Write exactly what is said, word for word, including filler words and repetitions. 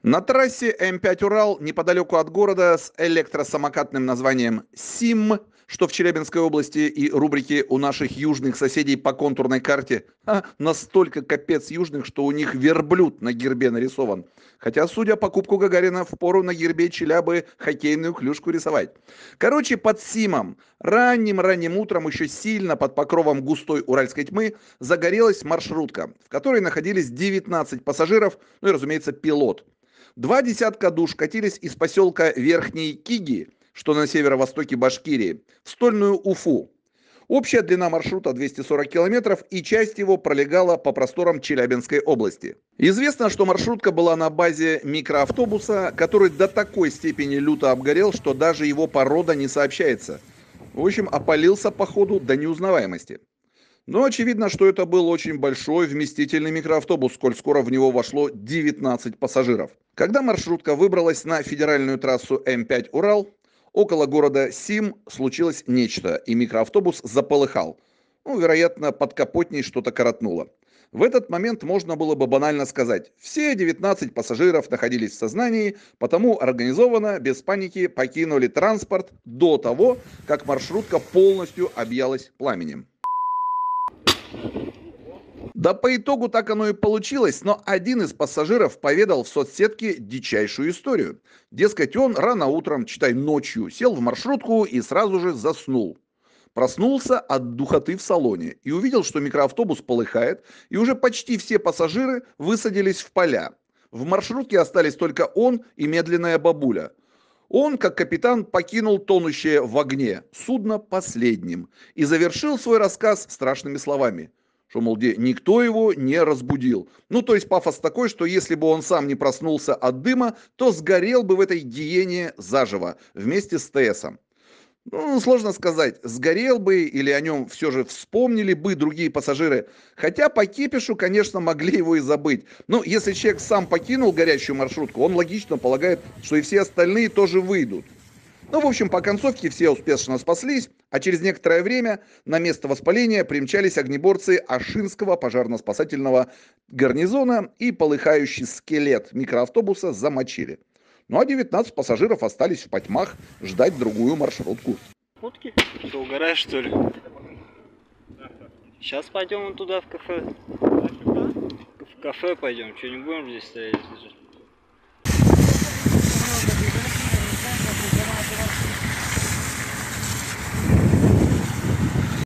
На трассе М пять Урал, неподалеку от города, с электросамокатным названием «Сим», что в Челябинской области, и рубрики «У наших южных соседей по контурной карте» а, настолько капец южных, что у них верблюд на гербе нарисован. Хотя, судя по Кубку Гагарина, впору на гербе Челябы хоккейную клюшку рисовать. Короче, под Симом ранним-ранним утром, еще сильно под покровом густой уральской тьмы, загорелась маршрутка, в которой находились девятнадцать пассажиров, ну и, разумеется, пилот. Два десятка душ катились из поселка Верхний Киги, что на северо-востоке Башкирии, в стольную Уфу. Общая длина маршрута двести сорок километров, и часть его пролегала по просторам Челябинской области. Известно, что маршрутка была на базе микроавтобуса, который до такой степени люто обгорел, что даже его порода не сообщается. В общем, опалился по ходу до неузнаваемости. Но очевидно, что это был очень большой вместительный микроавтобус, сколь скоро в него вошло девятнадцать пассажиров. Когда маршрутка выбралась на федеральную трассу М пять Урал, около города Сим случилось нечто, и микроавтобус заполыхал. Ну, вероятно, под капотней что-то коротнуло. В этот момент можно было бы банально сказать: все девятнадцать пассажиров находились в сознании, потому организованно, без паники, покинули транспорт до того, как маршрутка полностью объялась пламенем. Да по итогу так оно и получилось, но один из пассажиров поведал в соцсетке дичайшую историю. Дескать, он рано утром, читай ночью, сел в маршрутку и сразу же заснул. Проснулся от духоты в салоне и увидел, что микроавтобус полыхает, и уже почти все пассажиры высадились в поля. В маршрутке остались только он и медленная бабуля. Он, как капитан, покинул тонущее в огне судно последним и завершил свой рассказ страшными словами, что, мол, где никто его не разбудил. Ну, то есть пафос такой, что если бы он сам не проснулся от дыма, то сгорел бы в этой гиене заживо вместе с ТСом. Ну, сложно сказать, сгорел бы или о нем все же вспомнили бы другие пассажиры. Хотя по кипишу, конечно, могли его и забыть. Но если человек сам покинул горящую маршрутку, он логично полагает, что и все остальные тоже выйдут. Ну, в общем, по концовке все успешно спаслись, а через некоторое время на место воспаления примчались огнеборцы Ашинского пожарно-спасательного гарнизона и полыхающий скелет микроавтобуса замочили. Ну а девятнадцать пассажиров остались в потьмах ждать другую маршрутку. Фотки? Что, угораешь, что ли? Сейчас пойдем туда в кафе. В кафе пойдем, что не будем здесь стоять.